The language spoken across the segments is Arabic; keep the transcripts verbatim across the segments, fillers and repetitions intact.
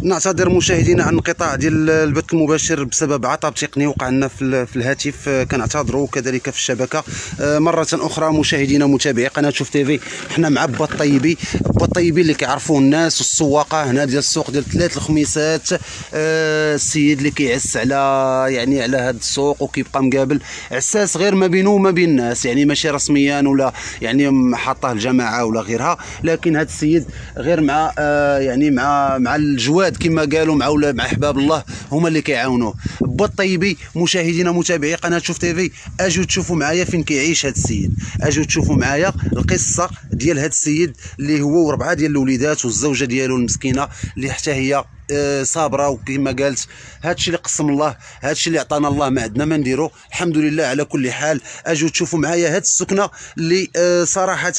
نعتذر مشاهدينا عن انقطاع ديال البث المباشر بسبب عطب تقني وقع لنا في الهاتف، كنعتذروا كذلك في الشبكه. مره اخرى مشاهدينا متابعي قناه شوف تيفي، حنا مع با الطيبي. با الطيبي اللي كيعرفوه الناس والسواقه هنا ديال السوق ديال ثلاث الخميسات. السيد اللي كيعس على يعني على هذا السوق وكيبقى مقابل عساس غير ما بينه وما بين الناس، يعني ماشي رسميا ولا يعني حاطه الجماعه ولا غيرها، لكن هذا السيد غير مع يعني مع مع الجواد كما قالوا مع ولا مع احباب الله هما اللي كيعاونوه. با الطيبي مشاهدينا متابعي قناه شوف تيفي، اجوا تشوفوا معايا فين كيعيش هذا السيد، اجوا تشوفوا معايا القصه ديال هذا السيد اللي هو وربعه ديال الوليدات والزوجه ديالو المسكينه اللي حتى هي صابره. وكما قالت هادشي اللي قسم الله، هادشي اللي عطانا الله، ما عندنا ما نديرو، الحمد لله على كل حال. اجوا تشوفوا معايا هاد السكنه اللي صراحه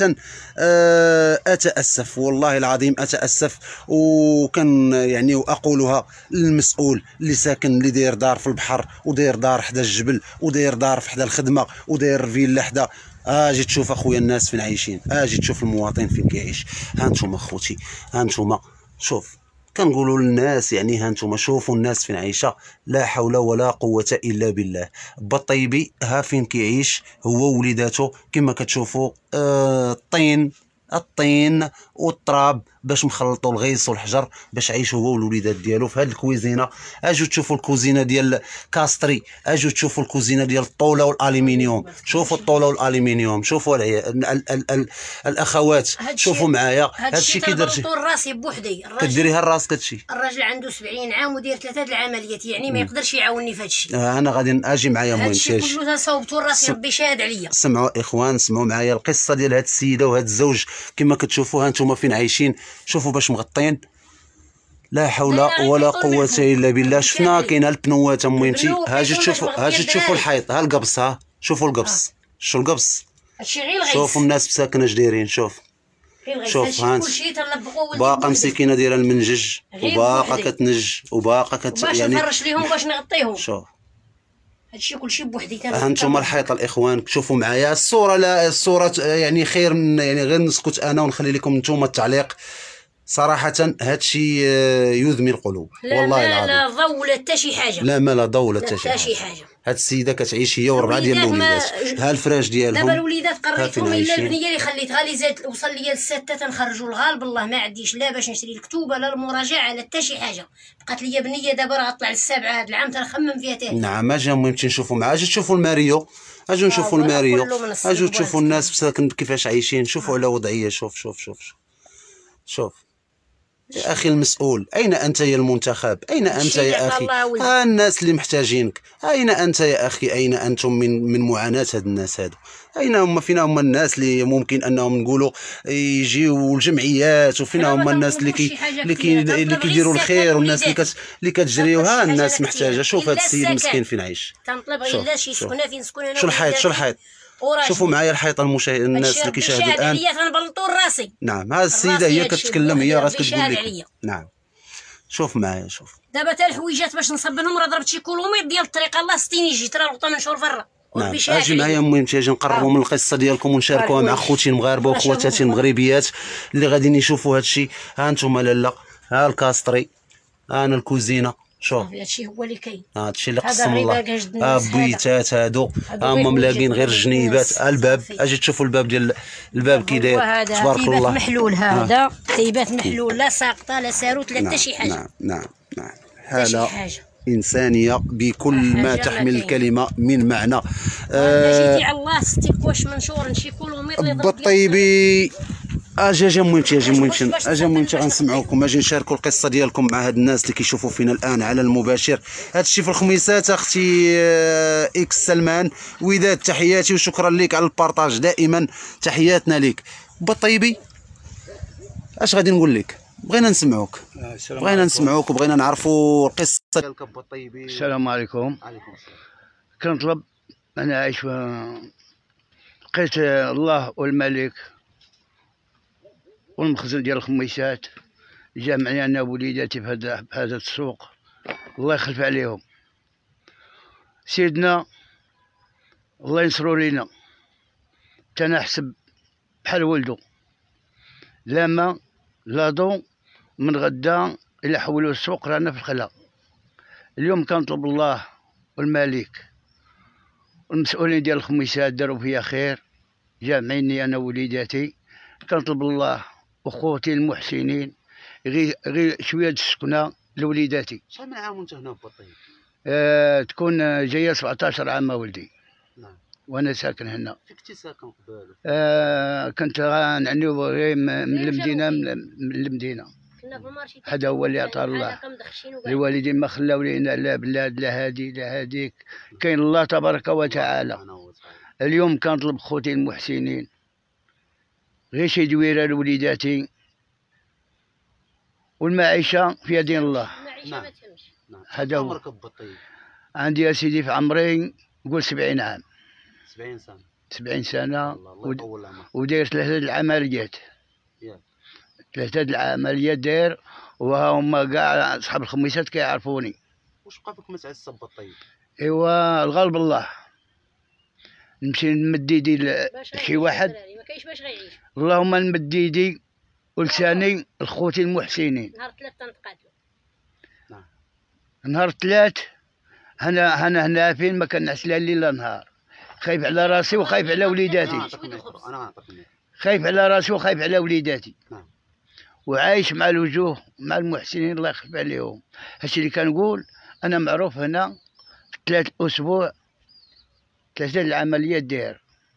اتاسف والله العظيم اتاسف، وكان يعني واقولها للمسؤول اللي ساكن اللي داير دار في البحر وداير دار حدا الجبل وداير دار في حدا الخدمه وداير فيلا حدا، اجي تشوف اخويا الناس فين عايشين، اجي تشوف المواطن فين كيعيش. ها انتم اخوتي، ها انتم شوف كنقولوا للناس يعني ها انتم شوفوا الناس فين عايشه، لا حول ولا قوه الا بالله. با الطيبي ها فين كيعيش هو ووليداته كما كتشوفوا. آه الطين الطين والتراب باش مخلطوا الغيص والحجر باش عايش هو والوليدات ديالو في هذه الكويزينه. اجوا تشوفوا الكوزينه ديال كاستري، اجوا تشوفوا الكوزينه ديال الطاوله والالومنيوم، شوفوا الطاوله والالومنيوم، شوفوا العي... ال... ال... ال... ال... الاخوات شوفوا معايا هادشي كيدير راسي بوحدي. كديريها لراسك هادشي. الراجل عنده سبعين عام ودير ثلاثه العمليات، يعني ما يقدرش يعاونني في هادشي. آه انا غادي اجي معايا المهم هادشي كله صوبته راسي، ربي شاهد عليا. سمعوا اخوان، سمعوا معايا القصه ديال هاد السيده وهاد الزوج كما كتشوفوا ها انتم فين عايشين. شوفوا باش مغطين، لا حول ولا قوه الا بالله. شفنا كاين البنوات اميمتي، هاجي تشوفوا هاجي تشوفوا الحيط، ها القبص، ها شوفوا القبص، شو القبص، هادشي غير الغيث. شوفوا الناس مساكنه اش دايرين، شوف شوف ها باقا مسكينه دايره المنجج وباقا كتنج وباقا كت يعني باش نفرش ليهم باش نغطيهم. شوف هادشي كلشي بوحدي. ها انتم الحيطه الاخوان، شوفوا معايا الصوره. لا الصوره يعني خير من يعني غير نسكت انا ونخلي لكم نتوما التعليق. صراحه هادشي يذمي القلوب والله العظيم. لا لا ضو ولا حتى شي حاجه، لا ما لا ضو ولا حتى شي حاجه. هاد السيده كتعيش هي وربعه ديال الوليدات، ها الفراش ديالهم. دابا الوليدات قريتهم الا البنيه اللي خليتها لي زاد وصل ليا للسته تنخرجوا الغالب الله ما عنديش لا باش نشري الكتوبه لا المراجعه لا حتى شي حاجه. بقات ليا بنيه دابا راه غطلع للسابعه هذا العام تنخمم فيها تاني. نعم اجي المهم نشوفوا معاه، اجي تشوفوا الماريو، اجوا نشوفوا آه الماريو، اجوا تشوفوا الناس مساكن كيفاش عايشين. شوفوا آه. على وضعيه، شوف شوف شوف شوف يا اخي المسؤول، اين انت يا المنتخب؟ اين انت يا اخي؟ ها الناس اللي محتاجينك، اين انت يا اخي؟ اين انتم من من معاناه هاد الناس هادو؟ اين هما؟ فينا هما الناس اللي ممكن انهم نقولوا يجيو الجمعيات، وفينا هما الناس اللي كي اللي كي اللي كيديروا الخير والناس اللي كت اللي كتجريو. ها الناس محتاجه. شوف هاد السيد مسكين فين عايش. تنطلب غير لا شي سكنه فين نسكن انا. شو الحيط؟ شو الحيط؟ شوفوا معايا الحيط المشاهد، الناس اللي كيشاهدوا الان. هي تنبلطوا راسي. نعم هذه السيده هي كتكلم، هي راه كتقول لك. نعم شوف معايا، شوف دابا حتى الحويجات باش نصبنهم راه ضربت شي كيلومتر ديال الطريق، الله ستين يجي ترى الغطا منشور برا. نعم اجي معايا المهم تيجي نقربوا من القصه ديالكم ونشاركوها مع خوتي المغاربه وخواتاتي المغربيات اللي غاديين يشوفوا هذا الشيء. ها انتم لالا، ها الكاستري، ها انا الكوزينه. شوف هادشي هو اللي كاين، هادشي اللي قسم الله. ها بويتات هادو هما ملاقين غير الجنيبات. الباب اجي تشوفوا الباب ديال الباب كي داير تبارك الله. تيبات محلول، هذا تيبات محلول، لا ساقطه لا ساروت لا حتى شي حاجه. نعم نعم نعم حاله إنسانية بكل ما تحمل الكلمة من معنى. آه جيتي على الله ستيك واش منشور شي كيلومتر. با الطيبي اجي اجي مهمتي اجي مهمتي اجي مهمتي غنسمعوكم، اجي نشاركوا القصه ديالكم مع هاد الناس اللي كيشوفوا فينا الان على المباشر. هادشي في الخميسات اختي اكس سلمان. وداد تحياتي وشكرا لك على البارطاج دائما، تحياتنا لك. با الطيبي اش غادي نقول لك؟ بغينا نسمعوك، بغينا نسمعوك وبغينا نعرفوا القصه ديالك با الطيبي. السلام عليكم. عليكم السلام. كنطلب، انا عايش في لقيت الله والملك والمخزن ديال الخميسات جامعني انا ووليداتي في هذا في هذا السوق، الله يخلف عليهم. سيدنا الله ينصرو لينا، تنحسب بحال ولدو، لا ما لا ضو من غدا الا حولوا السوق رانا في الخلا. اليوم كنطلب الله والملك والمسؤولين ديال الخميسات داروا فيا خير، جامعيني انا ووليداتي. كنطلب الله وخوتي المحسنين غير غير شويه السكنه لوليداتي. شحال من عام وانت هنا ببطيب؟ آه تكون جايه سبعطاش عام ولدي. نعم. وانا ساكن هنا. فين كنتي ساكن قبل؟ آه كنت غنعنيو غير من من المدينه من من المدينه. هذا هو اللي عطاه الله. الوالدين ما خلاو لينا لا بلاد لا هادي لا هاديك، كاين الله تبارك وتعالى. اليوم كنطلب خوتي المحسنين غير شي دويره لوليداتي، والمعيشه في يد الله. نعم. هذا هو. عمرك ببطيب؟ عندي يا سيدي في عمري نقول سبعين عام. سبعين سنة. سبعين سنة. الله يطول العمر. وداير ثلاثة العمليات. ياك. ثلاثة العمليات داير، وها هما كاع أصحاب الخميسات كيعرفوني. واش بقى فيك ما تعس ببطيب؟ إيوا الغالب الله. نمشي نمد يدي لشي واحد. ما كاينش باش غيعيش. اللهم نمد يدي ولساني لخوتي المحسنين. نهار ثلاث تنتقاتلوا. نعم. نهار ثلاث هنا هنا هنا فين ما كنعس لا ليل لا نهار، خايف على راسي وخايف على وليداتي. انا خايف على راسي وخايف على وليداتي. نعم. وعايش مع الوجوه مع المحسنين الله يخلف عليهم. هادشي اللي كنقول. انا معروف هنا ثلاث اسبوع ثلاثه العمليات داير،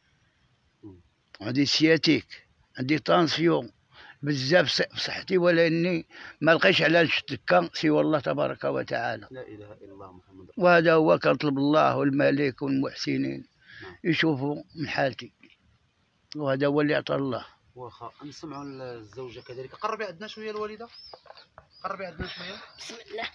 عندي سياتيك، عندي طانسيون بزاف في صحتي، ولا اني ما لقيتش علاج تكا سوى الله تبارك وتعالى. لا اله الا الله محمد رسول الله. وهذا هو كنطلب الله والملك والمحسنين يشوفوا من حالتي، وهذا هو اللي عطى الله. واخا نسمعوا الزوجه كذلك. قربي عندنا شويه الوالده، قربي عندنا شويه. بسم الله.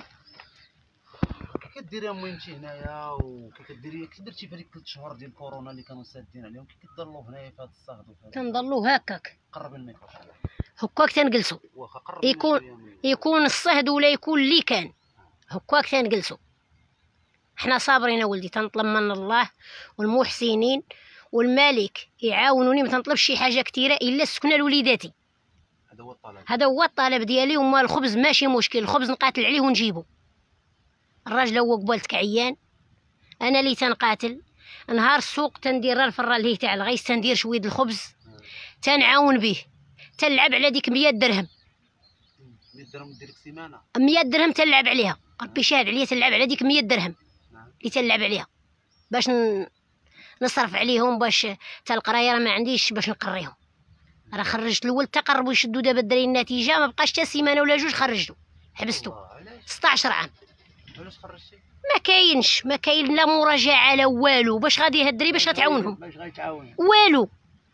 كي كديري امي انت هنايا وكي كديري كي درتي في هذيك ثلاث شهور ديال كورونا اللي كانوا سادين عليهم، كي كتضلوا هنايا في هذا الصهد وفي هذا؟ تنضلوا هكاك. قربي الميكرو شويه. هكاك تنجلسوا. واخا قربي. يكون يكون الصهد ولا يكون اللي كان، هكاك تنجلسوا. حنا صابرين ولدي، تنطلب من الله والمحسنين والملك يعاونوني، ما تنطلبش شي حاجه كثيره الا السكنه لوليداتي. هذا هو الطلب. هذا هو الطلب ديالي. وما الخبز ماشي مشكل، الخبز نقاتل عليه ونجيبو. الراجل هو قبالتك عيان، انا اللي تنقاتل. نهار السوق تندير الفره اللي هي تاع الغيس، تندير شويه الخبز تنعاون به، تنلعب على ديك مية درهم. مية درهم دير لك سيمانه. مية درهم تنلعب عليها، ربي شاهد عليا، تنلعب على ديك مية درهم اللي تنلعب عليها باش نصرف عليهم، باش تا القرايه راه ما عنديش باش نقريهم. راه خرجت الاول تقربوا يشدوا دابا الدراري النتيجه، ما بقاش حتى سيمانه ولا جوج خرجتو، حبستو ستطاش عام. علاش خرجتي؟ ما كاينش ما كاين لا مراجعه لا والو. باش غادي هاد الدري باش غتعاونهم؟ باش غيتعاونوا والو.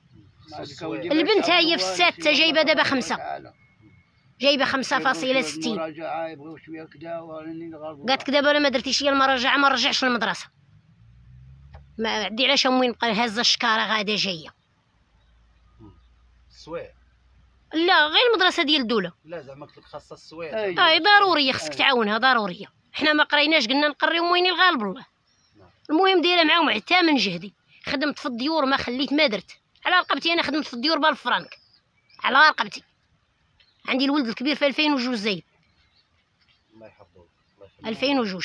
البنت هي في السادسه جايبه دابا خمسه، جايبه خمسة فاصلة ستين. مراجعه يبغيو شويه كدا وراني غالب. قالت لك دابا الا ما درتيش ليا المراجعه ما نرجعش للمدرسه. ما عندي علاش امي نبقى هازه الشكاره غاده جايه. السوايع؟ لا غير المدرسه ديال الدوله. لا زعما قلت لك خاصها السوايع. اي ضروريه، خصك تعاونها ضروريه. حنا ما قريناش، قلنا نقريو وين الغالب الله. المهم دايره معاهم حتى من جهدي. خدمت في الديور ما خليت ما درت على رقبتي. انا خدمت في الديور بالف فرانك على رقبتي. عندي الولد الكبير في ألفين وجوج زايد. الله يحفظك. ألفين وجوج.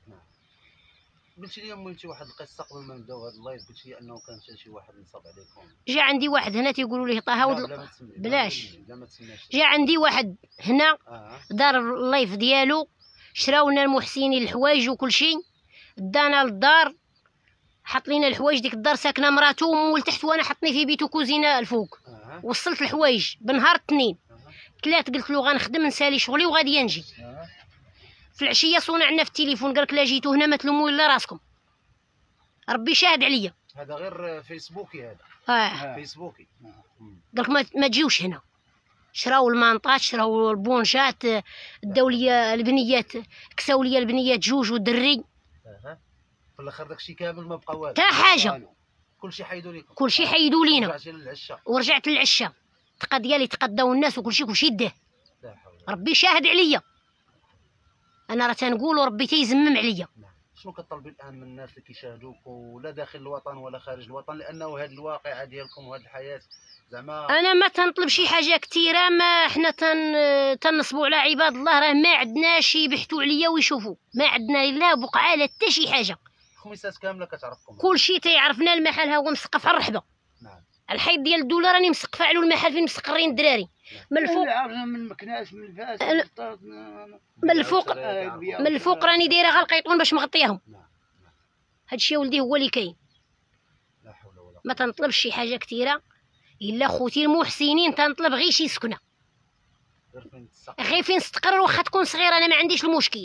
قلتي لي امي انت واحد القصه قبل ما نبداو هذا اللايف، قلتي لي انه كان شي واحد نصب عليكم. جا عندي واحد هنا تيقولوا ليه طه ود بلا بلاش. لا ما تسميش. جا عندي واحد هنا آه. دار اللايف ديالو، شراونا المحسنين الحوايج وكل شيء، دانا للدار، حط لينا الحوايج. ديك الدار ساكنه مراتو ومو لتحت، وانا حطني في بيتو كوزينه الفوق. آه. وصلت الحوايج بنهار الاثنين. ثلاث قلت له غنخدم نسالي شغلي وغادي نجي. آه. في العشيه صونعنا في التليفون، قالك لا جيتو هنا ما تلوموا الا راسكم، ربي شاهد عليا. هذا غير فيسبوكي هذا. اه فيسبوكي. قالك ما, ما تجيوش هنا. شراو المانطات، شراو البونجات الدوليه، البنيات كساو ليا البنيات جوج ودري. اها في الاخر داكشي كامل ما بقى والو تا حاجه، كلشي حيدوا لكم. كلشي حيدوا لينا. رجعتي للعشاء. ورجعت للعشاء، تقى ديالي تقداو الناس وكلشي كلشي داه. لا حول. ربي شاهد عليا، انا راه تنقول وربي تيزمم عليا. شنو كطلبي الان من الناس اللي كيشاهدوك ولا داخل الوطن ولا خارج الوطن، لانه هذه الواقعه ديالكم وهذه الحياه زعما؟ انا ما تنطلب شي حاجه كثيره، ما حنا تن تنصبوا على عباد الله، راه ما عندناش يبحثوا عليا ويشوفوا، ما عندنا لا بقعه لا حتى شي حاجه. خميسات كامله كتعرفكم؟ كل شيء تيعرفنا. المحل ها هو مسقف على الرحبه. نعم. الحيط ديال الدوله راني مسقفه على المحل فين مستقرين الدراري. من الفوق من مكناس من الفاس من الفوق من الفوق راني دايره غير القيطون باش مغطياهم. هادشي ولدي هو اللي كاين. لا حول ولا قوه. ما تنطلبش شي حاجه كثيره الا خوتي المحسنين، تنطلب غير شي سكنه، غير فين نستقر، واخا تكون صغيره انا ما عنديش المشكل،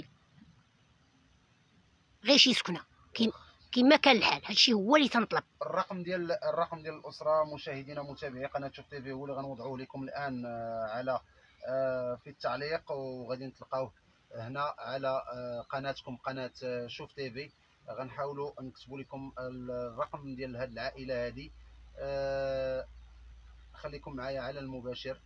غير شي سكنه كيما كان الحال. هادشي هو اللي تنطلب. الرقم ديال الرقم ديال الاسره مشاهدينا متابعي قناه شوف تيفي هو اللي غنوضعوه لكم الان على في التعليق، وغادي تلقاوه هنا على قناتكم قناه شوف تيفي. غنحاولوا نكتبوا لكم الرقم ديال هذه العائله هذه. خليكم معايا على المباشر.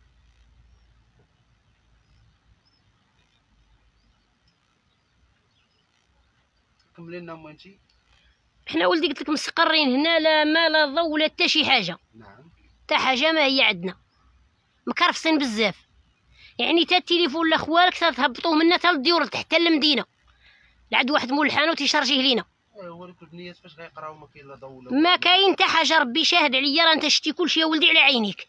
كملي لنا موانتي. حنا ولدي قلت لك مستقرين هنا، لا ما لا ضو ولا حتى شي حاجه. نعم. حتى حاجه ما هي عندنا، مكرفسين بزاف، يعني تا التليفون لا خوالك تهبطوه منا تا للديور تحت المدينه، لعند واحد مول الحانوت يشارجيه لينا. ايوا ولكن البنيات فاش غيقراو ما كاين لا ضو لا ما كاين حتى حاجه. ربي شاهد عليا، راه انت شتي كلشي يا ولدي على عينيك.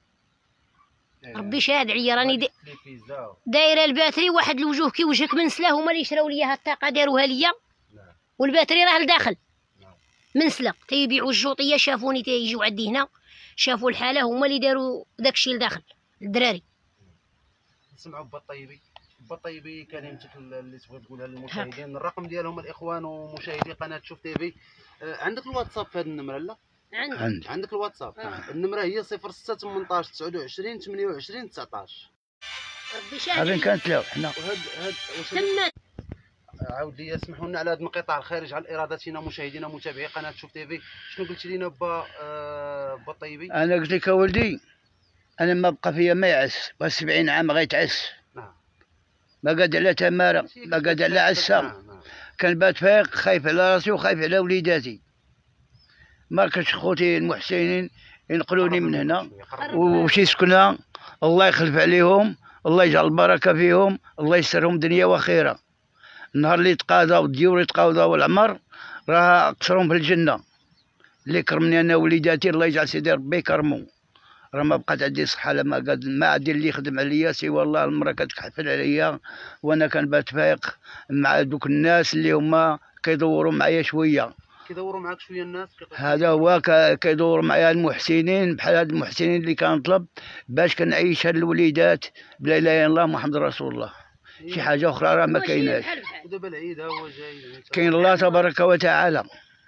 ربي شاهد عليا راني دي... دايره الباتري واحد الوجوه كي وجهك من سلا، هما اللي شراو ليا هاد الطاقه داروها ليا. والباتري راه لداخل من سلا، تيبيعوا الجوطيه، شافوني تيجيو عندي هنا، شافوا الحاله، هما اللي داروا داكشي لداخل الدراري. نسمعوا بالطيبي. بالطيبي كلمتك اللي تبغي تقولها للمشاهدين. الرقم ديالهم الاخوان ومشاهدي قناه شوف تيفي. آه عندك الواتساب في هذه النمره؟ لا عندي. عندك الواتساب؟ آه. النمره هي صفر ستة ثمنطاش تسعة وعشرين ثمانية وعشرين تسعطاش. ربي شاهد. هذا كانت له حنا. وهاد هاد تمت. عاود لي اسمحوا لنا على هذا الانقطاع الخارج عن ارادتنا مشاهدينا متابعي قناه شوف تيفي. شنو قلتي لينا با آه با طيبي؟ انا قلت لك ولدي، انا ما بقى فيا ما يعس، وسبعين عام غيتعس. نعم. ما قاد على تماره، ما قاد على عسه. نعم. كان بات فايق، خايف على راسي وخايف على وليداتي. ما كانش خوتي المحسنين ينقلوني من هنا وشي سكنه. الله يخلف عليهم، الله يجعل البركه فيهم، الله يسرهم دنيا واخره. النهار اللي يتقاضاو الديور يتقاضاو العمر راه قصرهم في الجنه. اللي كرمني انا وليداتي الله يجعل سيدي ربي يكرمو. راه ما بقات عندي صحه، لا ما قاد ما عندي اللي يخدم عليا سوى الله. المراه كتحفل عليا وانا كنبات فايق مع دوك الناس اللي هما كيدوروا معايا شويه. كيدوروا معاك شويه الناس؟ هذا هو كيدوروا معايا المحسنين، بحال هاد المحسنين اللي كنطلب باش كنعيش هاد الوليدات بلا اله الا الله محمد رسول الله. شي حاجه اخرى راه ما كايناش. ودابا العيد ها هو جاي، كاين الله تبارك وتعالى.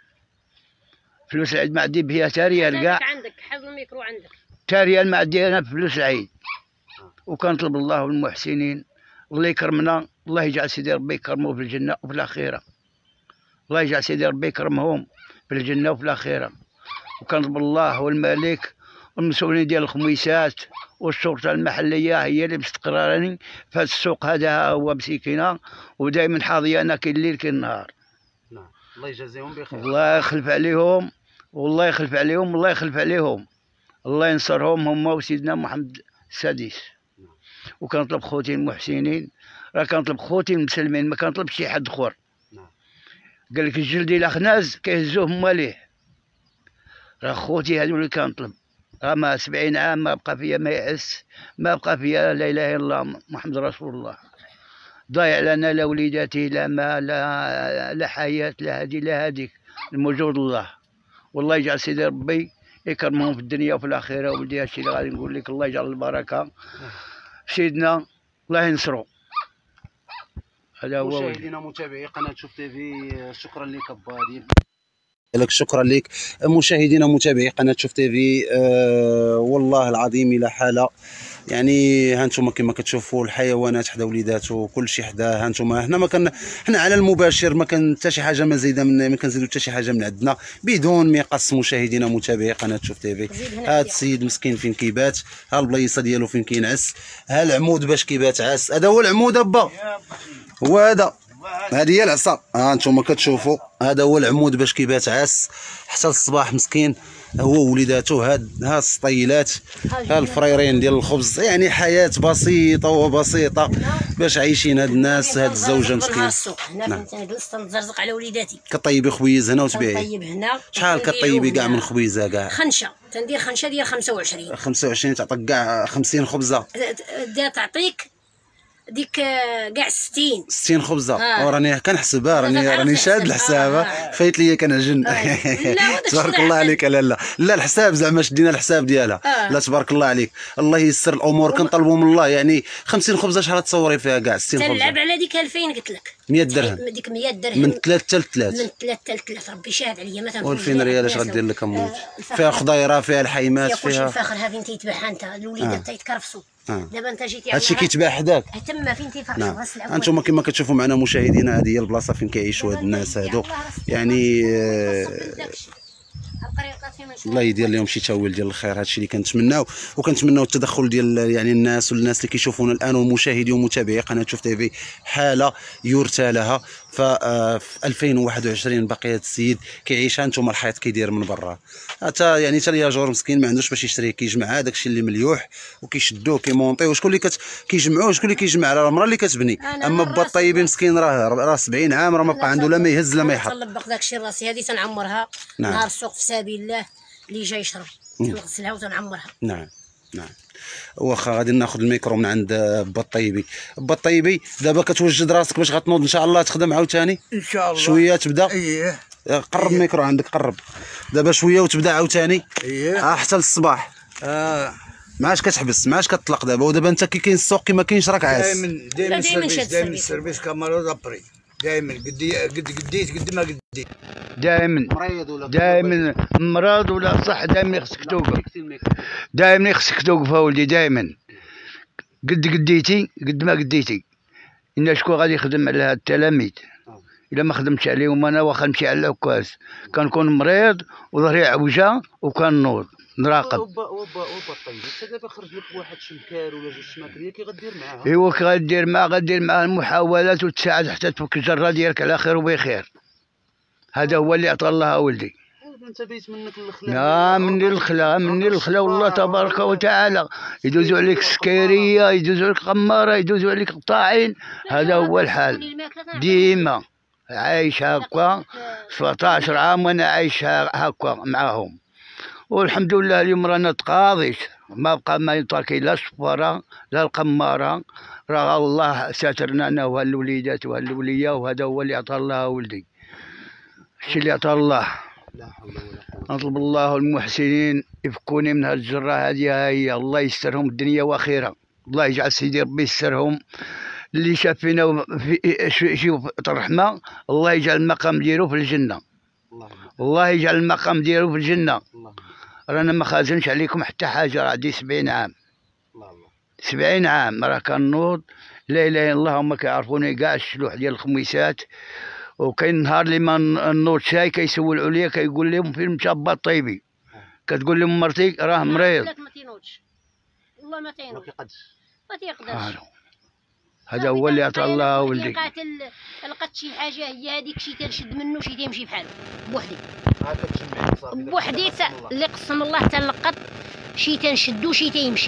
فلوس العيد ما عندي بها تا ريال كاع. عندك حظ الميكرو عندك تا ريال ما عندي انا بفلوس العيد. وكنطلب الله والمحسنين الله يكرمنا، الله يجعل سيدي ربي يكرمه في الجنه وفي الاخره. الله يجعل سيدي ربي يكرمهم في الجنه وفي الاخره. وكنطلب الله والملك والمسؤولين ديال الخميسات والشرطه المحليه هي اللي مستقراني في هذا السوق هذا، هو مسكينه ودائما حاضيانا كاين الليل كاين النهار. نعم. الله يجازيهم بخير. الله يخلف عليهم، والله يخلف عليهم، والله يخلف عليهم، الله ينصرهم هما وسيدنا محمد السادس. نعم. وكنطلب خوتي المحسنين، راه كنطلب خوتي المسلمين، ما كنطلبش شي حد اخر. نعم. قال لك الجلدي الاخناز كيهزوه هما ليه. راه خوتي هادو اللي كنطلب. راه ما سبعين عام ما بقى فيا ما يأس، ما بقى فيا لا اله الا الله محمد رسول الله. ضايع لنا لا وليداتي لا ما لا لا حياه لا هادي لا هاديك، الموجود الله. والله يجعل سيدي ربي يكرمهم في الدنيا وفي الاخره. ولدي هادشي اللي غادي نقول لك، الله يجعل البركه في سيدنا، الله ينصرو. هذا هو. مشاهدينا متابعي قناه شوف تيفي، شكرا لك ابا لك. شكرا لك مشاهدينا متابعي قناه شوف تيفي. آه والله العظيم الى حاله، يعني هانتوما كما كتشوفوا الحيوانات حدا وليداتو كل شيء حدا. هانتوما هنا ما كان حنا على المباشر، ما كان حتى شي حاجه ما زايده من ما كنزيدو حتى شي حاجه من عندنا بدون مقص. مشاهدينا متابعي قناه شوف تيفي، هذا السيد مسكين فين كيبات، ها البلايصه ديالو فين كينعس، ها العمود باش كيبات عاس. هذا هو العمود ابا، هو هذا هذه هي العصا. ها انتم كتشوفوا هذا هو العمود باش كيبات عاس حتى الصباح مسكين هو ووليداته. هاد ها السطيلات ها الفريرين ديال الخبز. يعني حياه بسيطه وبسيطه باش عايشين هاد الناس هاد الزوجه مسكين. هنا فين تنجلس تنتزرزق على وليداتي. كطيبي خبيز هنا وتبيعي؟ كنطيب هنا. شحال كطيبي كاع من خبيزه كاع؟ خنشه تندير خنشه ديال خمسة وعشرين. خمسة وعشرين تعطيك كاع خمسين خبزه. دا تعطيك ديك كاع ستين ستين خبزه. آه. وراني كنحسبها راني راني شاد الحساب. آه. فايت ليا كنعجن. آه. تبارك الله عليك. لا لا لا الحساب زعما شدينا الحساب ديالها. آه. لا تبارك الله عليك الله ييسر الامور. كنطلبوا من الله يعني خمسين خبزه شحال تصوري فيها كاع؟ ستين خبزه. تلعب على ديك ألفين قلت لك مية درهم. ديك مية درهم من ثلاثة حتى لثلاث. من ثلاثة لثلاث ربي شاهد عليا مثلا. ألفين ريال اش غدير لك اموت؟ آه. فيها خضيره فيها الحيمات فيها كلشي فاخر. ها فين تيتباع انت الوليدات تيتكرفسوا. آه. دابا انت جيتي هادشي كيتباع حداك تما فين تيفرشوا. نعم. انتم كما كتشوفوا معنا مشاهدينا هذه هي البلاصه فين كيعيشوا هاد الناس هادو. يعني آه الله يدير لهم شي تاويل ديال الخير. هادشي اللي كنتمناو وكنتمناو التدخل ديال يعني الناس والناس اللي كيشوفونا الان والمشاهدين ومتابعي قناه شوف تيفي حاله يرثى لها. ففي ألفين وواحد وعشرين باقي هذا السيد كيعيشها. انتم الحيط كيدير من برا حتى يعني حتى الياجور مسكين ما عندوش باش يشريه. كيجمع هذاك الشيء اللي مليوح وكيشدوه كيمونطي. وشكون اللي كت... كيجمعوه شكون اللي كيجمع؟ على المراه اللي كتبني. اما با الطيبي مسكين راه راه سبعين عام راه ما بقى عنده لا ما يهز لا ما يحط. تنطبق داك الشيء راسي هذه تنعمرها. نعم. نهار السوق في سبيل الله اللي جاي يشرب تنغسلها وتنعمرها. نعم نعم. واخا غادي ناخذ الميكرو من عند با الطيبي. با الطيبي دابا كتوجد راسك باش غتنوض ان شاء الله تخدم عاوتاني ان شاء الله شويه تبدا. اييه قرب الميكرو عندك قرب. دابا شويه وتبدا عاوتاني. اييه اه حتى للصباح. اه ما عادش كتحبس ما عادش كتطلق دابا. ودابا انت كي كاين السوق كي ما كاينش راك عاس. دائما دائما السيرفيس دائما السيرفيس كاميرا دابري دائما قدي قد قديت قد ما قديت دائما مريض ولا دائما مرض ولا صح دائما خصك توقف. دائما خصك توقف اولدي دائما قد قديتي قد ما قديتي. ان شكون غادي يخدم على هاد التلاميذ الا ما خدمتش عليهم انا واخا نمشي على العكاز كنكون مريض وظهري عوجه وكنوض نراقب. وبا وبا وبا طيب انت دابا خرج لك واحد شمكار ولا جوج شماكريه كي غدير معاها؟ ايوا كي غدير معاه غدير معاه المحاولات وتساعد حتى تفك الجره ديالك على خير وبخير. هذا هو اللي عطى الله ولدي. انت بيت منك الخلا. لا مني الخلا مني الخلا والله تبارك وتعالى. يدوزوا عليك السكيريه يدوزوا عليك قماره يدوزوا عليك قطاعين. هذا هو الحال ديما عايش هكا سبعطاش عام وانا عايش هكا معاهم. والحمد لله اليوم رانا تقاضيش ما بقى ما ينطاكي لا الصفاره لا القماره. راه الله ساترنا انا وهالوليدات وهالوليه وهذا هو اللي عطى الله ولدي. الشيء اللي عطى الله. لا حول ولا قوه. نطلب الله المحسنين يفكوني من هاد الجره هذه. هي الله يسترهم الدنيا واخره. الله يجعل سيدي ربي يسترهم. اللي شاف فينا في شي الرحمه الله يجعل المقام ديالو في الجنه. الله يجعل المقام ديالو في الجنه. رانا ما خازنش عليكم حتى حاجه. راه عندي سبعين عام. سبعين عام راه كنوض لا اله الا الله. هما كيعرفوني كاع الشلوح ديال الخميسات. وكاين نهار اللي ما نوض شاي كيسول عليا كيقول لهم فين مشى با الطيبي. كتقول لهم مرتي راه مريض. ما تينوضش والله ما تينوض. ما كيقدش ما تيقدرش. هذا هو اللي عطى الله ولدي. لقات لقات شي حاجه هي هذيك شي تنشد منه شي تيمشي بحاله بوحدي. بوحدي اللي قسم الله تلقط شي تنشدو شي تيمشي.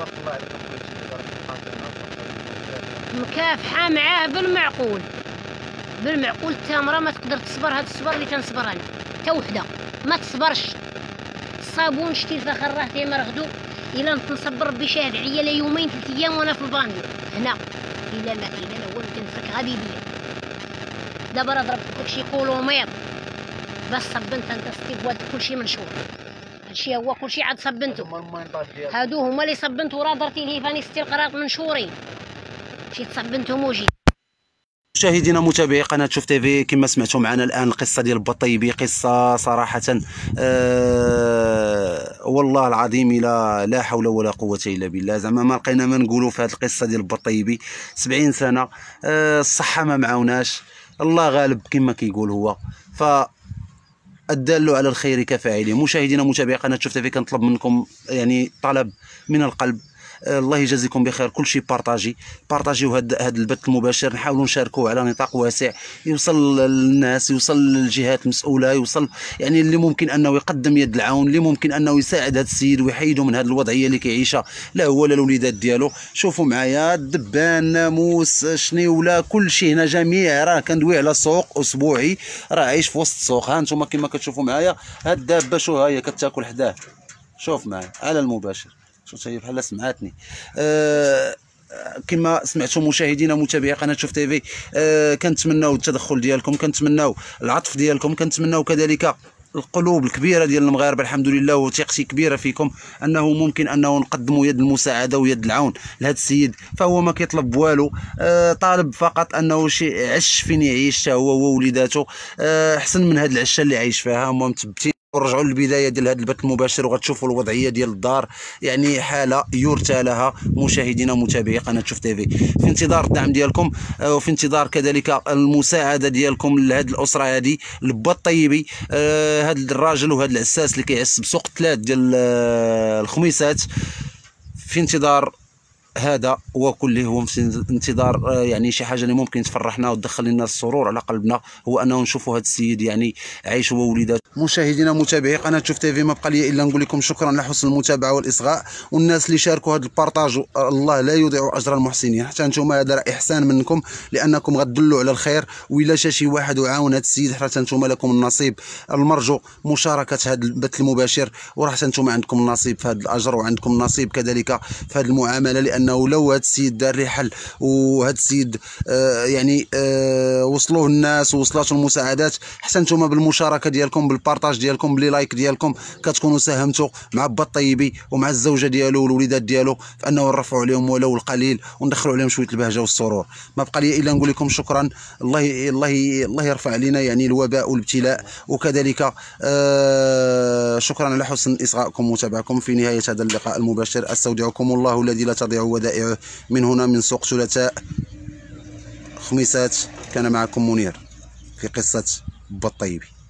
مكافحه معاه بالمعقول بالمعقول. التمره ما تقدر تصبر هاد الصبر اللي تنصبر انا حتى وحده ما تصبرش. الصابون شتي الفخر راه تيمر غدو الا نصبر ربي شاهد عليا لا يومين ثلاث ايام وانا في البانيو هنا. الا ما كاين انا هو اللي تنفك غادي بيا. دابا راه ضربت داكشي كولومير بس صبنت انت ستيكواد كلشي منشور. هادشي هو كلشي عاد صبنتو. هادو هما اللي صبنتو راه درتي لي فاني ستي القراط منشورين شي تصبنتهم وجي. مشاهدينا متابعي قناه شوف تيفي كما سمعتوا معنا الان القصه ديال با الطيبي قصه صراحه أه والله العظيم لا لا حول ولا قوه الا بالله. زعما ما لقينا ما نقولوا في هذه القصه ديال با الطيبي. سبعين سنه أه الصحه ما معاوناش الله غالب كما كيقول هو. ف الدال على الخير كفاعله. مشاهدينا متابعي قناه شوف تيفي كنطلب منكم يعني طلب من القلب الله يجازيكم بخير. كل شيء بارطاجي بارطاجيو هذا هذا البث المباشر، نحاولوا نشاركوه على نطاق واسع يوصل للناس، يوصل للجهات المسؤوله، يوصل يعني اللي ممكن انه يقدم يد العون، اللي ممكن انه يساعد هذا السيد ويحيدوا من هذه الوضعيه اللي كيعيشها لا هو لا الوليدات ديالو. شوفوا معايا الدبان، ناموس، شنيوله، كل شيء هنا جميع راه كندوي على سوق اسبوعي راه عايش في وسط السوق. ها انتم كما كتشوفوا معايا هاد الدابه شو ها هي كتاكل حداه، شوف معايا على المباشر، شوف هي بحال سمعاتني. أه كما سمعتوا مشاهدينا متابعي قناه شوف تيفي، أه كنتمناو التدخل ديالكم، كنتمناو العطف ديالكم، كنتمناو كذلك القلوب الكبيره ديال المغاربه. الحمد لله وثقتي كبيره فيكم انه ممكن انه نقدموا يد المساعده ويد العون لهذا السيد. فهو ما كيطلب والو، آه طالب فقط انه شي عش فين يعيش هو ووليداته، آه احسن من هذه العشه اللي عايش فيها. هما مثبتين. ورجعوا للبدايه ديال هذا البث المباشر وغتشوفوا الوضعيه ديال الدار، يعني حاله يرثى لها مشاهدينا متابعي قناه شوف تيفي. في انتظار الدعم ديالكم وفي انتظار كذلك المساعده ديالكم لهذه الاسره هذه. البا الطيبي آه هذا الراجل وهذا العساس اللي كيعس بسوق ثلاث ديال آه الخميسات، في انتظار هذا وكله. هو في انتظار يعني شي حاجه اللي ممكن تفرحنا وتدخل لنا السرور على قلبنا، هو انه نشوفوا هذا السيد يعني عايش هو ووليداته. مشاهدينا متابعي قناه شوف تيفي، ما بقى لي الا نقول لكم شكرا لحسن المتابعه والاصغاء، والناس اللي شاركوا هذا البارطاج الله لا يضيع اجر المحسنين. حتى انتم هذا راه احسان منكم لانكم غتدلوا على الخير، وإلا شا شي واحد وعاون هذا السيد حتى انتم لكم النصيب المرجو مشاركه هذا البث المباشر، وراه حتى انتم عندكم النصيب في هذا الاجر وعندكم النصيب كذلك في هذه المعامله، لانه لو هذا السيد دار رحل وهذا السيد آه يعني آه وصلوه الناس ووصلاتهم المساعدات، حتى انتم بالمشاركه ديالكم بالبارطاج ديالكم بلي لايك ديالكم كتكونوا ساهمتوا مع با الطيبي ومع الزوجه ديالو والوليدات ديالو في انه نرفعوا عليهم ولو القليل وندخلوا عليهم شويه البهجه والسرور. ما بقى لي الا نقول لكم شكرا. الله الله الله يرفع علينا يعني الوباء والابتلاء، وكذلك آه شكرا على حسن اصغائكم ومتابعكم. في نهايه هذا اللقاء المباشر استودعكم الله الذي لا تضيع ودائعه من هنا من سوق ثلاثاء خميسات. كان معكم منير في قصه با الطيبي.